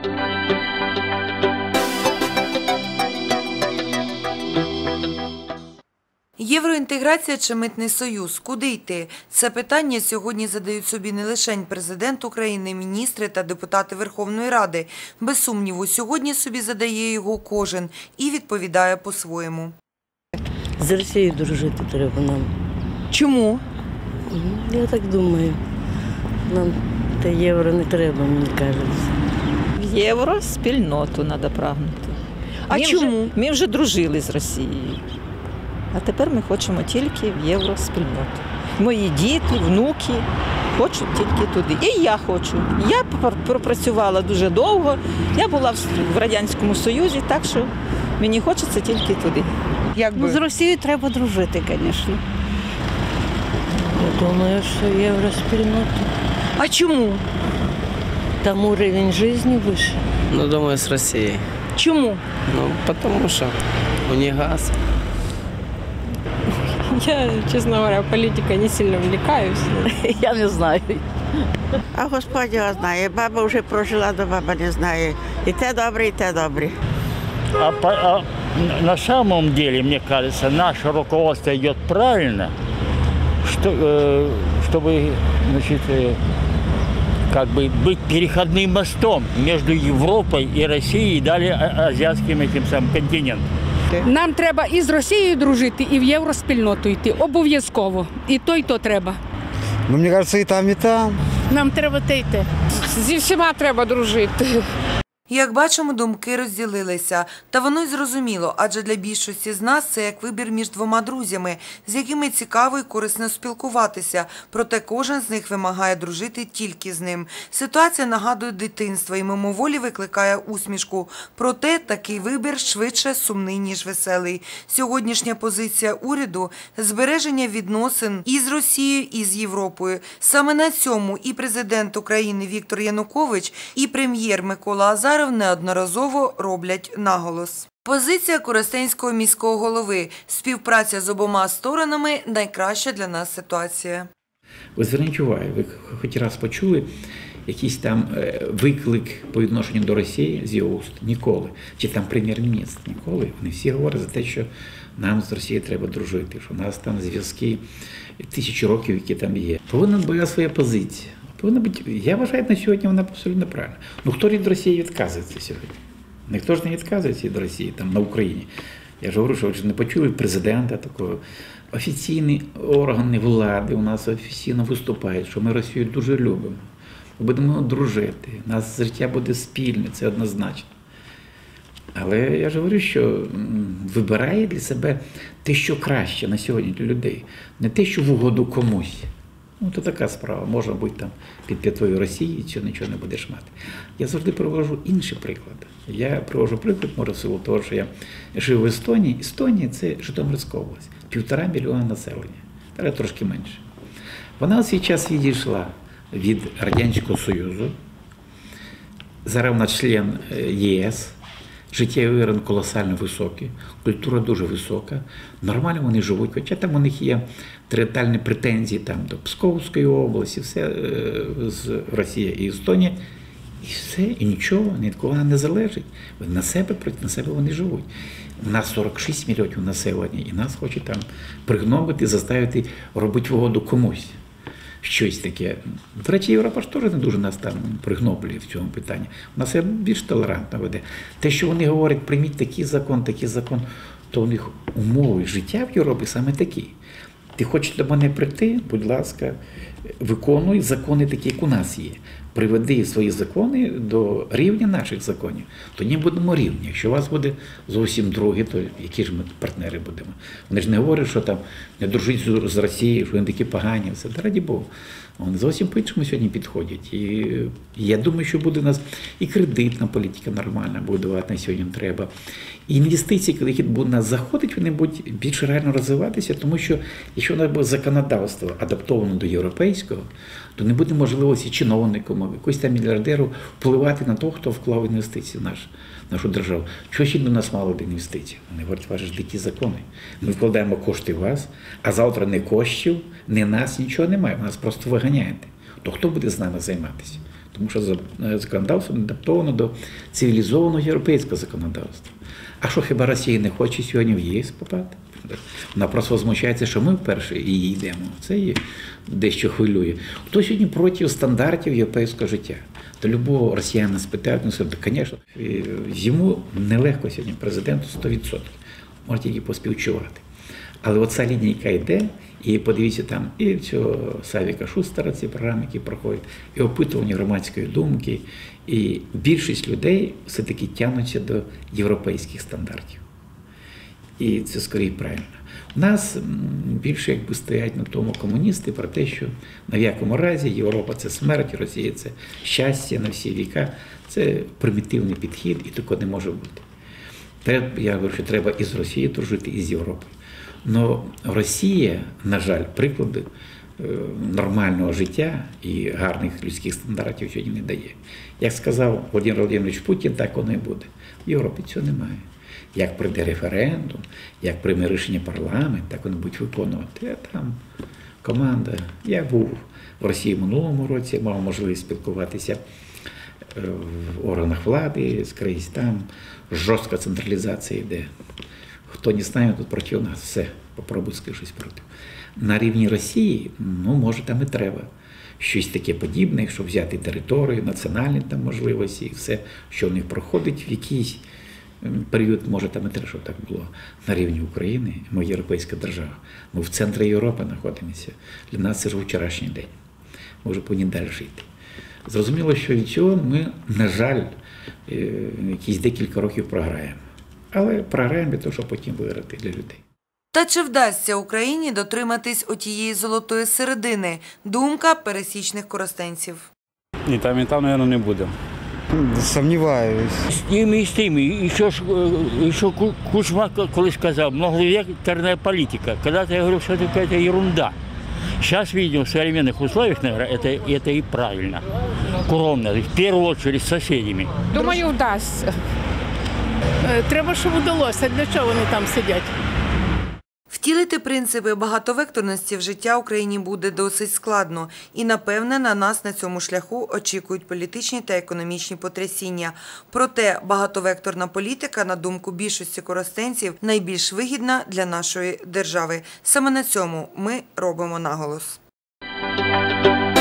Євроінтеграція чи митний союз? Куди йти? Це питання сьогодні задають собі не лише президент України, міністри та депутати Верховної Ради. Без сумніву, сьогодні собі задає його кожен і відповідає по-своєму. З Росією дружити треба нам. Чому? Я так думаю. Нам та євро не треба, мені кажеться. В євроспільноту треба прагнути. А чому? Ми вже дружили з Росією. А тепер ми хочемо тільки в євроспільноту. Мої діти, внуки хочуть тільки туди. І я хочу. Я пропрацювала дуже довго. Я була в Радянському Союзі, так що мені хочеться тільки туди. З Росією треба дружити, звісно. Я думаю, що євроспільнота. А чому? Там уровень життя вище. Ну, думаю, с Россией. Чому? Ну, потому что у них газ. Я, чесно говоря, політикою не сильно увлекаюсь. Я не знаю. А Господь його знає. Баба вже прожила, до баба не знає. І те добре, і те добре. На самом деле, мне кажется, наше руководство идет правильно, чтобы, значит, как бы быть переходным мостом между Европой и Россией и далее азиатским этим самым континентом. Нам треба і з Росією дружити, і в євроспільноту йти. Обов'язково. І то треба. Ну, мені кажеться, і там, і там. Нам треба те й те. Зі всіма треба дружити. Як бачимо, думки розділилися. Та воно й зрозуміло, адже для більшості з нас це як вибір між двома друзями, з якими цікаво і корисно спілкуватися. Проте кожен з них вимагає дружити тільки з ним. Ситуація нагадує дитинство і мимоволі викликає усмішку. Проте такий вибір швидше сумний, ніж веселий. Сьогоднішня позиція уряду – збереження відносин і з Росією, і з Європою. Саме на цьому і президент України Віктор Янукович, і прем'єр Микола Азаров неодноразово роблять наголос. Позиція Коростенського міського голови. Співпраця з обома сторонами – найкраща для нас ситуація. Ви зверніть увагу, ви хоч раз почули якийсь там виклик по відношенню до Росії з його уст? Ніколи. Чи там прем'єр-міністр? Ніколи. Вони всі говорять за те, що нам з Росією треба дружити, що у нас там зв'язки тисячі років, які там є. Повинна бути своя позиція. Я вважаю, на сьогодні вона абсолютно правильна. Ну хто від Росії відказується сьогодні? Ніхто ж не відказується від Росії там на Україні. Я ж говорю, що ви ж не почули президента такого. Офіційні органи влади у нас офіційно виступають, що ми Росію дуже любимо. Ми будемо дружити, у нас життя буде спільне, це однозначно. Але я ж говорю, що вибирає для себе те, що краще на сьогодні для людей. Не те, що в угоду комусь. Ну, то така справа. Можна бути там під п'ятою Росії, і цього нічого не будеш мати. Я завжди привожу інші приклади. Я привожу приклад, може, в силу того, що я жив в Естонії. Естонія – це Житомирська область. 1,5 мільйона населення. Зараз трошки менше. Вона у свій час відійшла від Радянського Союзу. Зараз вона член ЄС. Життєвий рівень колосально високий, культура дуже висока, нормально вони живуть, хоча там у них є територіальні претензії там, до Псковської області, все з Росії і Естонія, і все, і нічого, ні від кого не залежить. На себе вони живуть. У нас 46 мільйонів населення, і нас хочуть там пригнобити, заставити робити угоду комусь. Щось таке. До речі, Європа ж теж не дуже нас там пригноблює в цьому питанні. У нас більш толерантно веде. Те, що вони говорять, прийміть такий закон, то у них умови життя в Європі саме такі. Ти хочеш до мене прийти, будь ласка, виконуй закони такі, як у нас є. Приведи свої закони до рівня наших законів. Тоді будемо рівні. Якщо у вас буде зовсім друге, то які ж ми партнери будемо? Вони ж не говорять, що там не дружить з Росією, що вони такі погані. Все, та раді Богу. Вони зовсім по-іншому сьогодні підходять. І я думаю, що буде у нас і кредитна політика нормальна будувати на сьогодні треба. І інвестиції, коли які будуть нас заходити, вони будуть більш реально розвиватися, тому що якщо у нас буде законодавство адаптоване до європейського, то не буде можливості чиновникам, якось там мільярдеру впливати на того, хто вклав інвестиції в нашу державу. Чого ще до нас мало інвестицій? Вони говорять, ваші ж дикі закони. Ми вкладаємо кошти в вас, а завтра не коштів, не нас, нічого немає. Ви нас просто виганяєте. То хто буде з нами займатися? Тому що законодавство не адаптовано до цивілізованого європейського законодавства. А що хіба Росія не хоче сьогодні в ЄС попати? Вона просто возмущається, що ми вперше її йдемо. Це її дещо хвилює. Хто сьогодні проти стандартів європейського життя? То любого росіянина спитають, ну, звісно, йому нелегко сьогодні президенту 100%. Можете тільки поспівчувати. Але оця лінійка йде, і подивіться там і цього Савіка Шустера, ці програми, які проходять, і опитування громадської думки, і більшість людей все-таки тягнуться до європейських стандартів. І це скоріше правильно. У нас більше якби стоять на тому комуністи про те, що на якому разі Європа – це смерть, Росія – це щастя на всі віка. Це примітивний підхід, і такого не може бути. Я говорю, що треба і з Росією дружити, і з Європою. Но Росія, на жаль, приклади нормального життя і гарних людських стандартів сьогодні не дає. Як сказав Володимир Володимирович Путін, так воно і буде. В Європі цього немає. Як прийде референдум, як прийме рішення парламент, так вони будуть виконувати. А там команда. Я був в Росії в минулому році, мав можливість спілкуватися в органах влади, скрізь там жорстка централізація йде. Хто не з нами, тут проти нас. Все, попробуй скажи щось проти. На рівні Росії, ну, може, там і треба щось таке подібне, щоб взяти територію, національні там можливості, і все, що в них проходить в якийсь період, може, там і треба, щоб так було. На рівні України, ми європейська держава. Ми в центрі Європи знаходимося. Для нас це ж вчорашній день. Ми вже повинні далі жити. Зрозуміло, що від цього ми, на жаль, якісь декілька років програємо. Але програємо для того, щоб потім виграти для людей. Та чи вдасться Україні дотриматись отієї золотої середини? Думка пересічних коростенців. І там, мабуть, не буде. Сомневаюсь. З тими. І ще Кучма колись сказав, многовекторная политика. Когда-то я говорил, что это какая-то ерунда. Сейчас видим в современных условиях, наверное, это и правильно. Кровно, в первую очередь с соседями. Думаю, вдасться. Треба, щоб вдалося. Для чого вони там сидять? Втілити принципи багатовекторності в життя Україні буде досить складно. І, напевне, на нас на цьому шляху очікують політичні та економічні потрясіння. Проте багатовекторна політика, на думку більшості коростенців, найбільш вигідна для нашої держави. Саме на цьому ми робимо наголос.